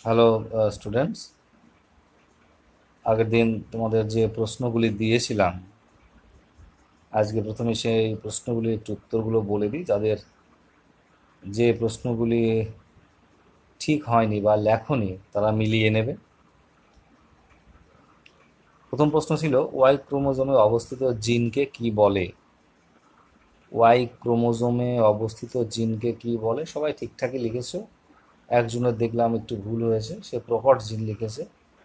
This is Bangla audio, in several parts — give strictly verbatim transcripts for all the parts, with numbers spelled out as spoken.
হ্যালো স্টুডেন্টস, আগের দিন তোমাদের যে প্রশ্নগুলি দিয়েছিলাম, আজকে প্রথমে সেই প্রশ্নগুলির একটু উত্তরগুলো বলে দিই। যাদের যে প্রশ্নগুলি ঠিক হয়নি বা লেখনি তারা মিলিয়ে নেবে। প্রথম প্রশ্ন ছিল, ওয়াই ক্রোমোজোমে অবস্থিত জিনকে কি বলে? ওয়াই ক্রোমোজোমে অবস্থিত জিনকে কি বলে? সবাই ঠিকঠাকই লিখেছো। একজনের দেখলাম একটু ভুল হয়েছে, সে প্রকট জিন লিখেছে।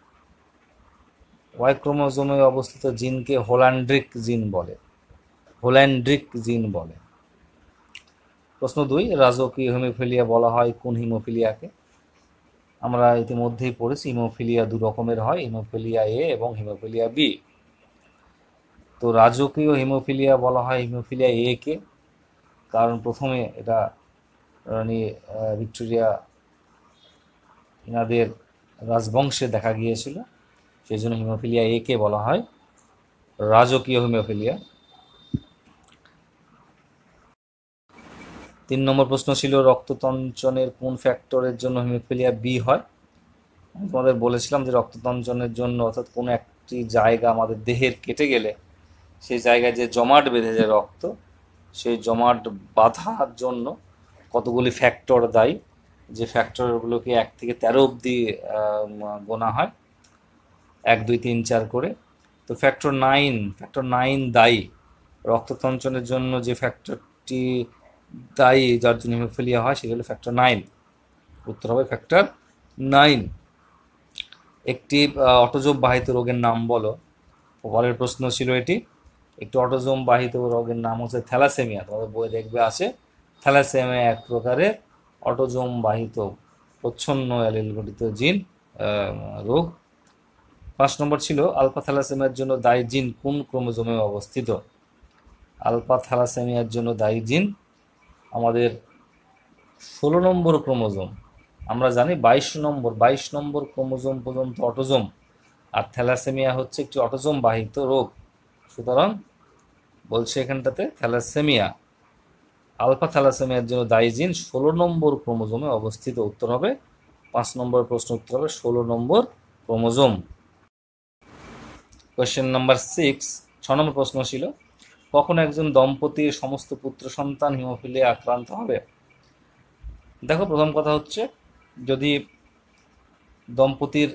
ওয়াই ক্রোমোজোমে অবস্থিত জিনকে হোল্যান্ড্রিক জিন বলে। হোল্যান্ড্রিক জিন বলে। প্রশ্ন দুই, রাজকীয় হিমোফিলিয়া বলা হয় কোন হিমোফিলিয়াকে? আমরা ইতিমধ্যেই পড়েছি হিমোফিলিয়া দু রকমের হয়, হিমোফিলিয়া এ এবং হিমোফিলিয়া বি। তো রাজকীয় হিমোফিলিয়া বলা হয় হিমোফিলিয়া এ কে, কারণ প্রথমে এটা রানী ভিক্টোরিয়া এনাদের রাজবংশে দেখা গিয়েছিল, সেই জন্য হিমোফিলিয়া এ কে বলা হয় রাজকীয় হিমোফিলিয়া। তিন নম্বর প্রশ্ন ছিল, রক্ততঞ্চনের কোন ফ্যাক্টরের জন্য হিমোফিলিয়া বি হয়? আমি তোমাদের বলেছিলাম যে রক্ততঞ্চনের জন্য, অর্থাৎ কোনো একটি জায়গা আমাদের দেহের কেটে গেলে সেই জায়গায় যে জমাট বেঁধে যায় রক্ত, সেই জমাট বাঁধার জন্য কতগুলি ফ্যাক্টর দায়ী, যে ফ্যাক্টরগুলোকে এক থেকে তেরো অবধি গোনা হয়, এক দুই তিন চার করে। তো ফ্যাক্টর নাইন ফ্যাক্টর নাইন দায়ী রক্ততঞ্চনের জন্য। যে ফ্যাক্টরটি দায়ী যার জন্য হিমোফিলিয়া হয় সেটা হলো ফ্যাক্টর নাইন। উত্তর হবে ফ্যাক্টর নাইন। একটি অটোজোম বাহিত রোগের নাম বলো। পরের প্রশ্ন ছিল এটি। একটি অটোজোম বাহিত রোগের নাম হচ্ছে থ্যালাসেমিয়া। তোমাদের বই দেখবে আছে, থ্যালাসেমিয়া এক প্রকারের অটোজোম বাহিত প্রচ্ছন্ন অ্যালিল ঘটিত জিন রোগ। পাঁচ নম্বর ছিল, আলফা থ্যালাসেমিয়ার জন্য দায়ী জিন কোন ক্রোমোজোমে অবস্থিত? আলফা থ্যালাসেমিয়ার জন্য দায়ী জিন আমাদের ষোলো নম্বর ক্রোমোজোম। আমরা জানি বাইশ নম্বর বাইশ নম্বর ক্রোমোজোম পর্যন্ত অটোজোম, আর থ্যালাসেমিয়া হচ্ছে একটি অটোজোম বাহিত রোগ। সুতরাং বলছে এখানটাতে থ্যালাসেমিয়া, আলফা থ্যালাসেমিয়ার জন্য দায়ী জিন ষোলো নম্বর ক্রোমোজোমে অবস্থিত। উত্তর হবে পাঁচ নম্বর প্রশ্ন, উত্তর হবে ষোলো নম্বর ক্রোমোজোম। কোয়েশ্চেন নাম্বার সিক্স, ছ নম্বর প্রশ্ন ছিল, কখন একজন দম্পতির সমস্ত পুত্র সন্তান হিমোফিলিয়া আক্রান্ত হবে? দেখো, প্রথম কথা হচ্ছে, যদি দম্পতির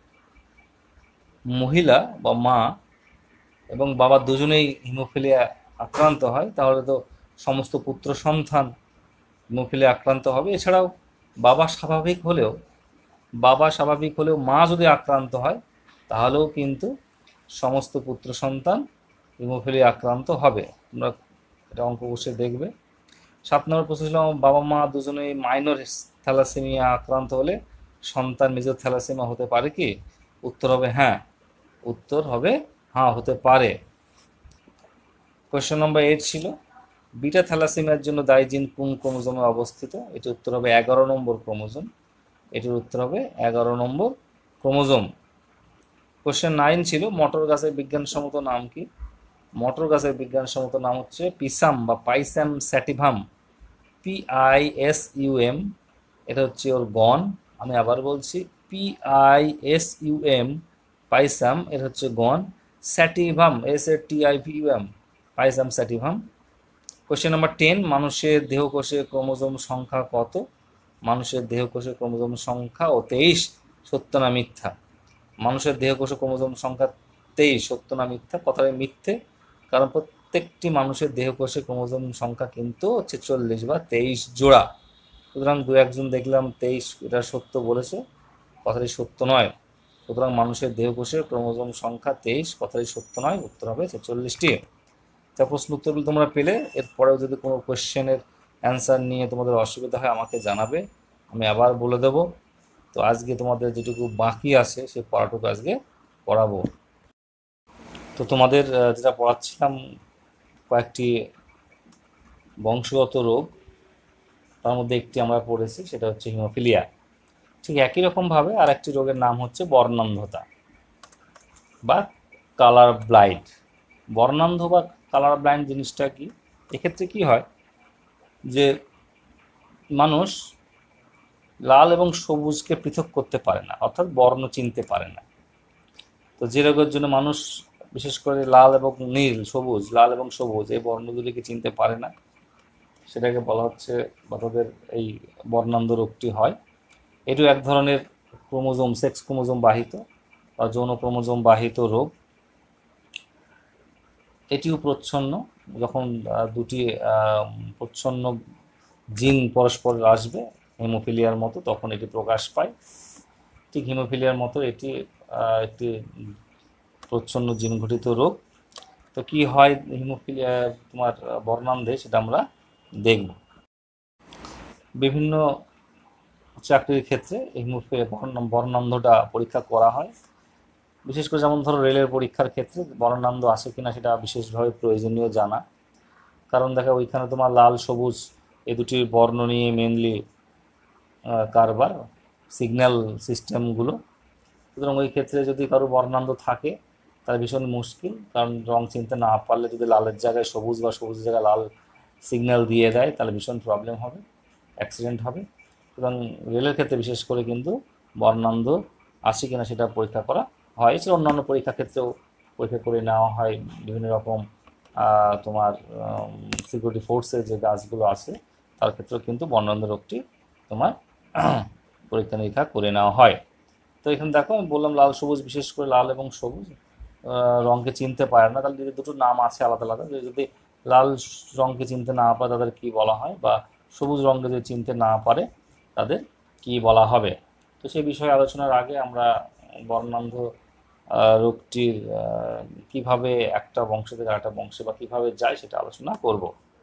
মহিলা বা মা এবং বাবা দুজনেই হিমোফিলিয়া আক্রান্ত হয়, তাহলে তো সমস্ত পুত্র সন্তান হিমোফিলিয়া আক্রান্ত হবে। এছাড়াও বাবা স্বাভাবিক হলেও বাবা স্বাভাবিক হলেও মা যদি আক্রান্ত হয়, তাহলেও কিন্তু সমস্ত পুত্র সন্তান হিমোফিলিয়া আক্রান্ত হবে। তোমরা এটা অঙ্ক বসে দেখবে। সাত নম্বর প্রশ্ন ছিল, বাবা মা দুজনেই মাইনর থ্যালাসেমিয়া আক্রান্ত হলে সন্তান মেজর থ্যালাসেমিয়া হতে পারে কি? উত্তর হবে হ্যাঁ। উত্তর হবে হ্যাঁ, হতে পারে। কোয়েশ্চেন নম্বর এইট ছিল, বিটা থ্যালাসেমিয়ার জন্য দায়ী জিন কোন ক্রোমোজোমে অবস্থিত? এটির উত্তর হবে এগারো নম্বর ক্রোমোজোম। এটির উত্তর হবে এগারো নম্বর ক্রোমোজোম। কোয়েশ্চেন নাইন ছিল, মটর গাছের বিজ্ঞানসম্মত নাম কি? মটর গাছের বিজ্ঞানসম্মত নাম হচ্ছে পিসাম বা Pisum sativum. P I S U M, এটা হচ্ছে ওর গণ। আমি আবার বলছি, P I S U M, Pisum, এটা হচ্ছে গণ। Sativum, S A T I V U M, Pisum sativum. Question number ten, মানুষের দেহকোষে ক্রোমোজোম সংখ্যা কত? মানুষের দেহকোষে ক্রোমোজোম সংখ্যা ও তেইশ। সত্য না মিথ্যা? মানুষের দেহকোষে ক্রোমোজোম সংখ্যা তেইশ। সত্য না মিথ্যা? কথাটা মিথ্যে, কারণ প্রত্যেকটি মানুষের দেহকোষে ক্রোমোজোম সংখ্যা কিন্তু ছেচল্লিশ বা তেইশ জোড়া। সুতরাং দু একজন দেখলাম তেইশ, এটা সত্য বলেছে, কথাটি সত্য নয়। সুতরাং মানুষের দেহকোষে ক্রোমোজোম সংখ্যা তেইশ, কথাটি সত্য নয়। উত্তর হবে ছেচল্লিশটি। তা প্রশ্ন উত্তরগুলো তোমরা পেলে। এরপরেও যদি কোনো কোয়েশ্চেনের অ্যান্সার নিয়ে তোমাদের অসুবিধা হয় আমাকে জানাবে, আমি আবার বলে দেব। তো আজকে তোমাদের যেটুকু বাকি আছে সে পড়াটুকু আজকে পড়াবো। তো তোমাদের যেটা পড়াচ্ছিলাম, কয়েকটি বংশগত রোগ, তার মধ্যে একটি আমরা পড়েছি, সেটা হচ্ছে হিমোফিলিয়া। ঠিক একই রকমভাবে আর একটি রোগের নাম হচ্ছে বর্ণান্ধতা বা কালার ব্লাইন্ড। বর্ণান্ধ বা কালার ব্লাইন্ড জিনিসটা কি? এক্ষেত্রে কি হয় যে মানুষ লাল এবং সবুজকে পৃথক করতে পারে না, অর্থাৎ বর্ণ চিনতে পারে না। তো যে রোগের জন্য মানুষ বিশেষ করে লাল এবং নীল, সবুজ, লাল এবং সবুজ এই বর্ণগুলিকে চিনতে পারে না, সেটাকে বলা হচ্ছে বা তাদের এই বর্ণান্ধ রোগটি হয়। এটিও এক ধরনের ক্রোমোজোম, সেক্স ক্রোমোজোম বাহিত বা যৌন ক্রোমোজোম বাহিত রোগ। এটিও প্রচ্ছন্ন, যখন দুটি প্রচ্ছন্ন জিন পরস্পর আসবে হিমোফিলিয়ার মতো, তখন এটি প্রকাশ পায়। ঠিক হিমোফিলিয়ার মতো এটি একটি প্রচ্ছন্ন জিন ঘটিত রোগ। তো কি হয় হিমোফিলিয়া তোমার বর্ণান্ধে, সেটা আমরা দেখব। বিভিন্ন চাকরির ক্ষেত্রে হিমোফিলিয়া বর্ণান্ধটা পরীক্ষা করা হয়, বিশেষ করে যেমন ধরো রেলের পরীক্ষার ক্ষেত্রে বর্ণান্ধ আছে কিনা সেটা বিশেষভাবে প্রয়োজনীয় জানা। কারণ দেখো ওইখানে তোমার লাল সবুজ এই দুটি বর্ণ নিয়ে মেনলি কারবার, সিগন্যাল সিস্টেমগুলো। সুতরাং ওই ক্ষেত্রে যদি কারো বর্ণান্ধ থাকে তাহলে ভীষণ মুশকিল, কারণ রং চিনতে না পারলে যদি লালের জায়গায় সবুজ বা সবুজের জায়গায় লাল সিগন্যাল দিয়ে দেয় তাহলে ভীষণ প্রবলেম হবে, অ্যাক্সিডেন্ট হবে। সুতরাং রেলের ক্ষেত্রে বিশেষ করে কিন্তু বর্ণান্ধ আছে কিনা সেটা পরীক্ষা করা হয়। এছাড়া অন্যান্য পরীক্ষা ক্ষেত্রেও পরীক্ষা করে নেওয়া হয়। বিভিন্ন রকম তোমার সিকিউরিটি ফোর্সের যে গাছগুলো আছে তার ক্ষেত্রেও কিন্তু বর্ণান্ধ রোগটি তোমার পরীক্ষা নিরীক্ষা করে নেওয়া হয়। তো এখানে দেখো আমি বললাম লাল সবুজ, বিশেষ করে লাল এবং সবুজ রঙকে চিনতে পারে না, তাহলে যদি দুটো নাম আছে আলাদা আলাদা, যদি লাল রঙকে চিনতে না পারে তাদের কি বলা হয়, বা সবুজ রঙকে যদি চিনতে না পারে তাদের কি বলা হবে। তো সেই বিষয়ে আলোচনার আগে আমরা বর্ণান্ধ রোগটির কিভাবে একটা বংশ থেকে আরেকটা বংশে বা কিভাবে যায় সেটা আলোচনা করব।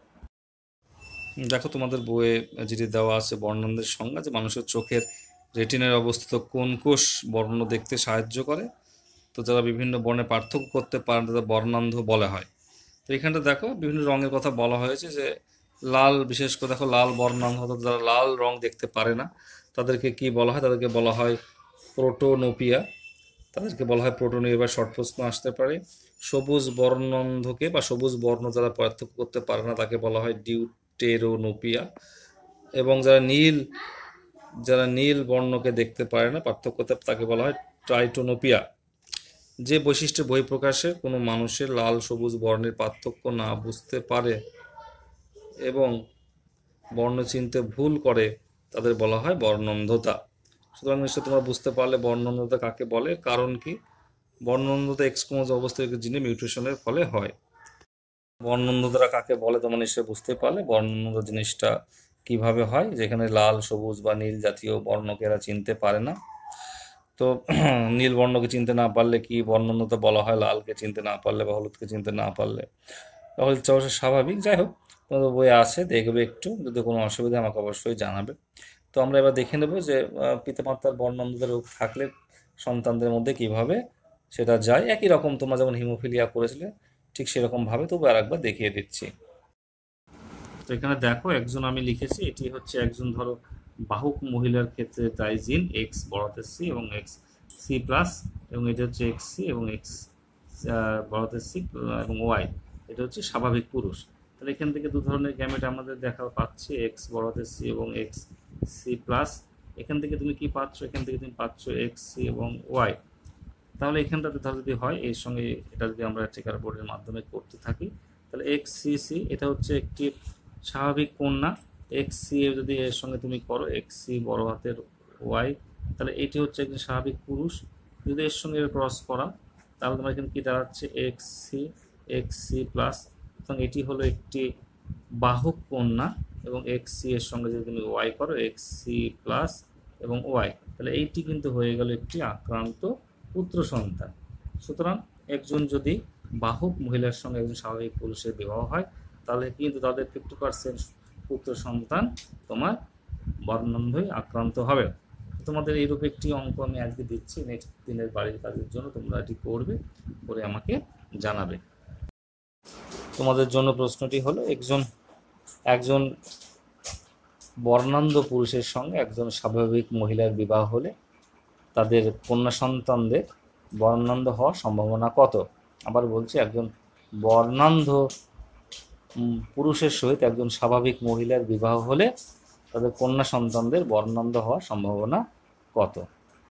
দেখো তোমাদের বইয়ে যেটি দেওয়া আছে বর্ণান্ধের সংজ্ঞা, যে মানুষের চোখের রেটিনায় অবস্থিত কোন কোষ বর্ণ দেখতে সাহায্য করে। তো যারা বিভিন্ন বর্ণের পার্থক্য করতে পারে তাদের বর্ণান্ধ বলা হয়। তো এখানটা দেখো বিভিন্ন রঙের কথা বলা হয়েছে, যে লাল, বিশেষ করে দেখো লাল বর্ণান্ধ, যারা লাল রং দেখতে পারে না তাদেরকে কি বলা হয়, তাদেরকে বলা হয় প্রোটোনোপিয়া, তাদেরকে বলা হয় প্রোটোনিয়া বা শর্ট প্রশ্ন আসতে পারে। সবুজ বর্ণান্ধকে বা সবুজ বর্ণ যারা পার্থক্য করতে পারে না তাকে বলা হয় ডিউটেরোনোপিয়া। এবং যারা নীল যারা নীল বর্ণকে দেখতে পারে না, পার্থক্য করতে, তাকে বলা হয় ট্রাইটোনোপিয়া। যে বৈশিষ্ট্যের বহিঃপ্রকাশে কোনো মানুষের লাল সবুজ বর্ণের পার্থক্য না বুঝতে পারে এবং বর্ণ চিনতে ভুল করে তাদের বলা হয় বর্ণান্ধতা। সুতরাং নিশ্চয় তোমরা বুঝতে পারলে বর্ণান্ধতা কাকে বলে। কারণ কি, বর্ণান্ধতা এক্স ক্রোমোজোম অবস্থায় জিনে মিউটেশনের ফলে হয়। বর্ণান্ধতা কাকে বলে তোমরা নিশ্চয় বুঝতে পারলে বর্ণান্ধতা জিনিসটা কিভাবে হয়, যেখানে লাল সবুজ বা নীল জাতীয় বর্ণকে এরা চিনতে পারে না। তো নীল বর্ণকে চিনতে না পারলে কি বর্ণান্ধতা বলা হয়, লালকে চিনতে না পারলে বা হলুদকে চিনতে না পারলে, তাহলে অবশ্য স্বাভাবিক। যাই হোক, তোমাদের বই আছে, দেখবে একটু, যদি কোনো অসুবিধা আমাকে অবশ্যই জানাবে। তো আমরা এবার দেখে নেব যে পিতামাতার বর্ণান্ধতা রোগ থাকলে সন্তানদের মধ্যে কিভাবে সেটা যায়। একই রকম তোমরা যেমন হিমোফিলিয়া করেছিলে ঠিক সেরকমভাবে তবু আর একবার দেখিয়ে দিচ্ছি। তো এখানে দেখো একজন আমি লিখেছি, এটি হচ্ছে একজন ধরো বাহুক মহিলার ক্ষেত্রে তাই জিন এক্স বড়তে সি এবং এক্স সি প্লাস, এবং এটা হচ্ছে এক্স সি এবং এক্স বড়তে সি এবং ওয়াই, এটা হচ্ছে স্বাভাবিক পুরুষ। তাহলে এখান থেকে দু ধরনের গ্যামেট আমাদের দেখা পাচ্ছি, এক্স বড়তে সি এবং এক্স সি প্লাস। এখান থেকে তুমি কি পাচ্ছ, এখান থেকে তুমি পাচ্ছ এক্স সি এবং ওয়াই। তাহলে এখানটাতে ধর যদি হয় এর সঙ্গে এটা যদি আমরা চেকার বোর্ডের মাধ্যমে করতে থাকি, তাহলে এক্স সি সি এটা হচ্ছে একটি স্বাভাবিক কন্যা, এক্স সি যদি এর সঙ্গে তুমি করো এক্স সি বড় হাতের ওয়াই, তাহলে এটি হচ্ছে একজন স্বাভাবিক পুরুষ। যদি এর সঙ্গে ক্রস করা তাহলে তোমার এখানে কি দাঁড়াচ্ছে X C X C plus, এবং এটি হলো একটি বাহুক কন্যা, এবং এক্স সি এর সঙ্গে যদি তুমি ওয়াই করো এক্স সি প্লাস এবং ওয়াই, তাহলে এইটি কিন্তু হয়ে গেল একটি আক্রান্ত পুত্র সন্তান। সুতরাং একজন যদি বাহুক মহিলার সঙ্গে একজন স্বাভাবিক পুরুষের বিবাহ হয় তাহলে কিন্তু তাদের ফিফটি পার্সেন্ট পুত্র সন্তান তোমার বর্ণান্ধই আক্রান্ত হবে। তোমাদের এইরূপ একটি অঙ্ক আমি আজকে দিচ্ছি, নেক্সট দিনের বাড়ির কাজের জন্য তোমরা এটি করবে, করে আমাকে জানাবে। তোমাদের জন্য প্রশ্নটি হলো, একজন একজন বর্ণান্ধ পুরুষের সঙ্গে একজন স্বাভাবিক মহিলার বিবাহ হলে তাদের কন্যা সন্তানদের বর্ণান্ধ হওয়ার সম্ভাবনা কত? আবার বলছি, একজন বর্ণান্ধ পুরুষের সহিত একজন স্বাভাবিক মহিলার বিবাহ হলে তাদের কন্যা সন্তানদের বর্ণান্ধ হওয়ার সম্ভাবনা কত?